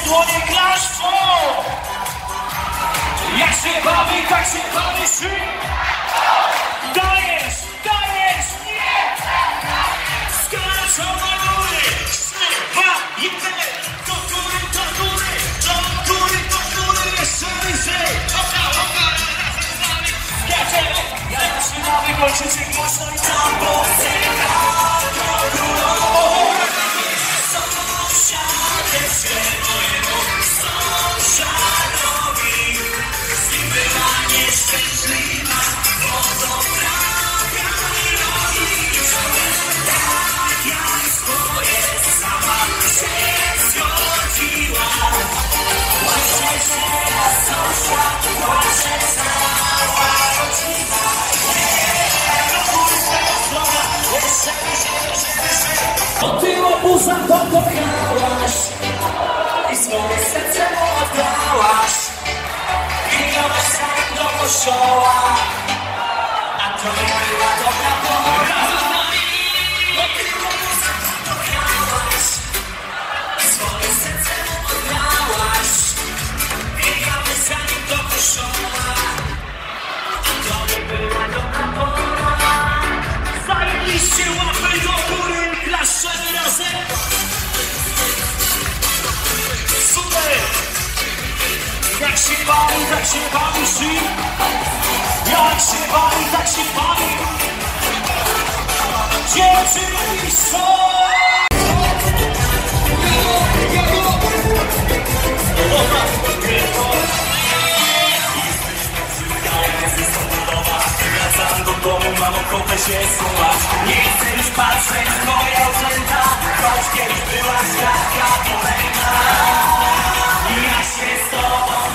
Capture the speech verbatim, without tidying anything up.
dłonie klaszczą. Jak się bawi, tak się bawisz. Dajesz, dajesz, nie! Skaczą do góry, trzy, dwa, jeden. Do góry, do góry, do góry, do góry, jeszcze wyżej. Oka, oka, razem z nami skaczemy. Ja zaczynamy kończycie głośno i tam posyka do górą. Sąsiadeczkę mojemu sąsiadowi, z nim była nieszczęśliwa, bo to prawda i rodzice. Tak jak swoje sama się zgodziła. Płacze się sąsiad, płacze cała rodzina. Do góry tego strona, jeszcze wyżej, jeszcze wyżej. Od tyłu buza to kochałaś i swoje serce mu oddałaś. Biegałaś sam do kościoła, a to nie była dobra pora. Od tyłu buza to kochałaś i swoje serce mu oddałaś. Biegałaś za nim do kościoła, a to nie była dobra pora. Zajęliście łapy do góry, klaszczemy razem. Super! Jak się bawi, tak się bawisz. Jak się bawi, tak się bawi. Dziewczyny są! Wracam do domu, mam ochotę się schować. Nie chcę już patrzeć w moje oczęta, choć kiedyś była świadka kolejna. Ja się z tobą